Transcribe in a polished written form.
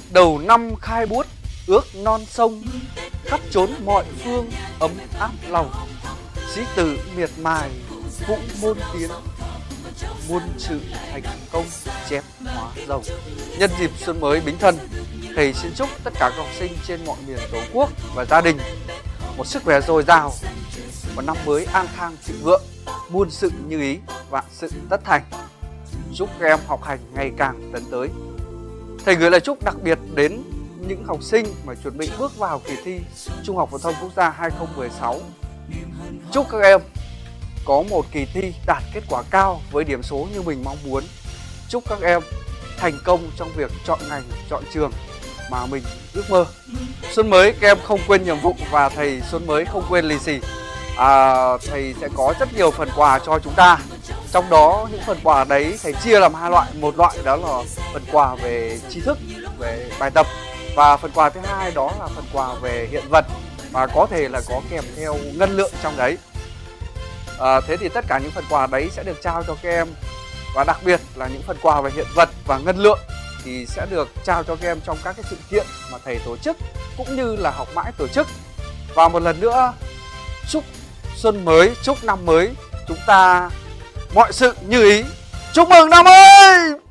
Đầu năm khai bút ước non sông, khắp chốn mọi phương ấm áp lòng. Sĩ tử miệt mài vũ môn tiến, muôn sự thành công chép hóa rồng. Nhân dịp xuân mới Bính Thân, thầy xin chúc tất cả các học sinh trên mọi miền Tổ quốc và gia đình một sức khỏe dồi dào, một năm mới an khang thịnh vượng, muôn sự như ý, vạn sự tất thành. Chúc các em học hành ngày càng tấn tới. Thầy gửi lời chúc đặc biệt đến những học sinh mà chuẩn bị bước vào kỳ thi Trung học phổ thông quốc gia 2016. Chúc các em có một kỳ thi đạt kết quả cao với điểm số như mình mong muốn. Chúc các em thành công trong việc chọn ngành, chọn trường mà mình ước mơ. Xuân mới các em không quên nhiệm vụ và thầy Xuân mới không quên lì xì. Thầy sẽ có rất nhiều phần quà cho chúng ta. Trong đó những phần quà đấy thầy chia làm hai loại. Một loại đó là phần quà về tri thức, về bài tập. Và phần quà thứ hai đó là phần quà về hiện vật, và có thể là có kèm theo ngân lượng trong đấy. Thế thì tất cả những phần quà đấy sẽ được trao cho các em. Và đặc biệt là những phần quà về hiện vật và ngân lượng thì sẽ được trao cho các em trong các cái sự kiện mà thầy tổ chức cũng như là học mãi tổ chức. Và một lần nữa chúc xuân mới, chúc năm mới chúng ta mọi sự như ý. Chúc mừng năm mới!